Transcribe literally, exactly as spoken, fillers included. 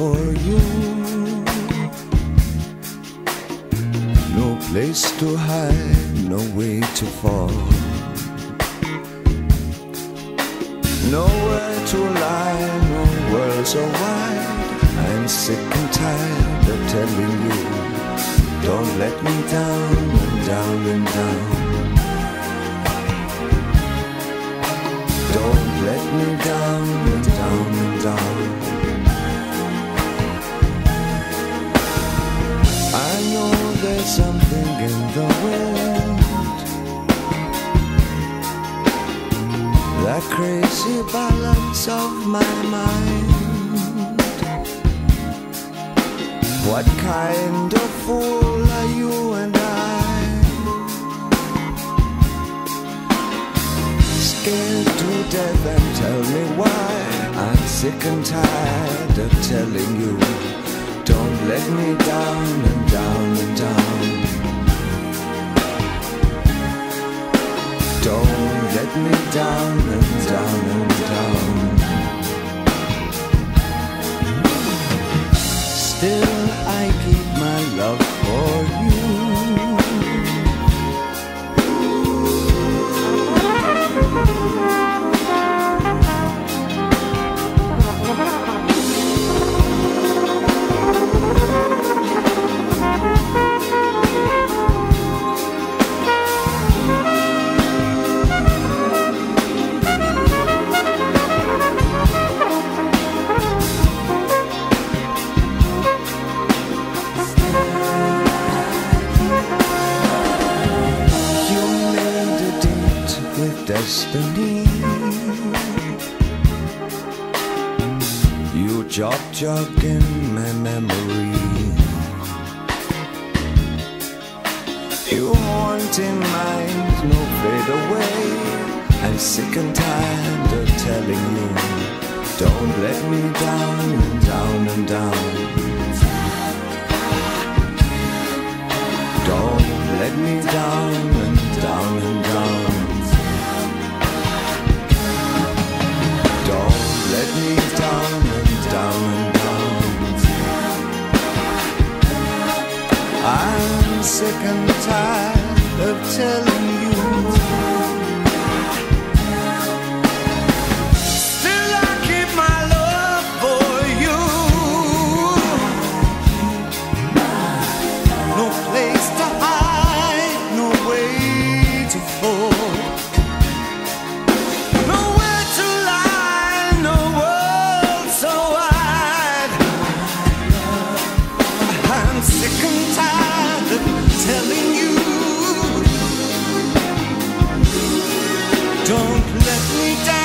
for you. No place to hide, no way to fall, nowhere to lie, no world so wide. I'm sick and tired of telling you, don't let me down and down and down. Don't let me down and down and down. I know there's something in the wind, that crazy balance of my mind. What kind of fool are you and I? Scared to death and tell me why. I'm sick and tired of telling you, don't let me down and down and down. Don't let me down and down and down. Still I keep my love for you. Destiny, you jog jog in my memory, you haunt in mind, no fade away. I'm sick and tired of telling you, don't let me down and down and down. Don't let me down and down and down. Let me down and down and down. I'm sick and tired of telling you, still I keep my love for you. No place to hide, no way to fall. Sick and tired of telling you, don't let me down.